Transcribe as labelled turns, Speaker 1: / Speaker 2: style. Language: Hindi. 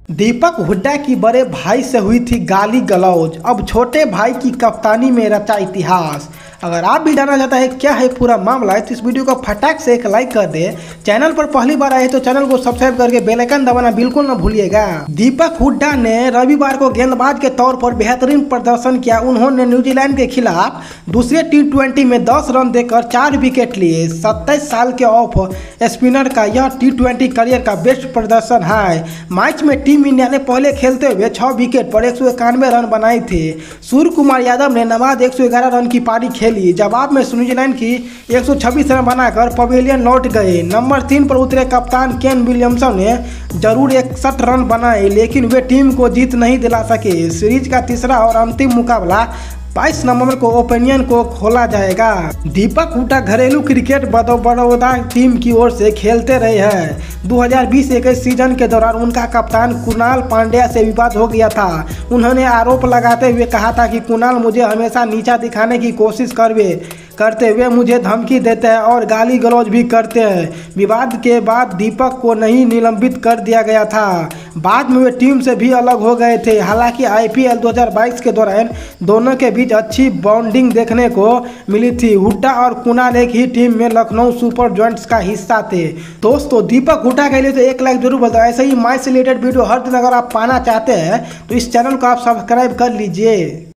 Speaker 1: दीपक हुड्डा की बड़े भाई से हुई थी गाली गलौज, अब छोटे भाई की कप्तानी में रचा इतिहास। अगर आप भी जानना चाहते हैं क्या है पूरा मामला है तो इस वीडियो को फटाक से एक लाइक कर दे। चैनल पर पहली बार आए तो चैनल को सब्सक्राइब करके बेल आइकन दबाना बिल्कुल न भूलिएगा। दीपक हुड्डा ने रविवार को गेंदबाज के तौर पर बेहतरीन प्रदर्शन किया। उन्होंने न्यूजीलैंड के खिलाफ दूसरे T20 में 10 रन देकर 4 विकेट लिए। 27 साल के ऑफ स्पिनर का यह T20 करियर का बेस्ट प्रदर्शन है। मैच में टीम इंडिया ने पहले खेलते हुए 6 विकेट पर 191 रन बनाए थे। सूर्य कुमार यादव ने नवाज 111 रन की पारी खेली। जवाब में न्यूजीलैंड की 126 रन बनाकर पवेलियन लौट गए। नंबर 3 पर उतरे कप्तान केन विलियमसन ने जरूर 61 रन बनाए, लेकिन वे टीम को जीत नहीं दिला सके। सीरीज का तीसरा और अंतिम मुकाबला 22 नवंबर को ओपिनियन को खोला जाएगा। दीपक हुड्डा घरेलू क्रिकेट बड़ौदा टीम की ओर से खेलते रहे हैं। 2020-21 सीजन के दौरान उनका कप्तान कुणाल पांड्या से विवाद हो गया था। उन्होंने आरोप लगाते हुए कहा था कि कुणाल मुझे हमेशा नीचा दिखाने की कोशिश करते हुए मुझे धमकी देते हैं और गाली गलौज भी करते हैं। विवाद के बाद दीपक को नहीं निलंबित कर दिया गया था। बाद में वे टीम से भी अलग हो गए थे। हालांकि IPL 2022 के दौरान दोनों के बीच अच्छी बॉन्डिंग देखने को मिली थी। हुड्डा और कुणाल एक ही टीम में लखनऊ सुपर जॉयंट्स का हिस्सा थे। दोस्तों, दीपक हुड्डा के लिए तो एक लाइक जरूर बताओ। ऐसे ही मैच से रिलेटेड वीडियो हर दिन अगर आप पाना चाहते हैं तो इस चैनल को आप सब्सक्राइब कर लीजिए।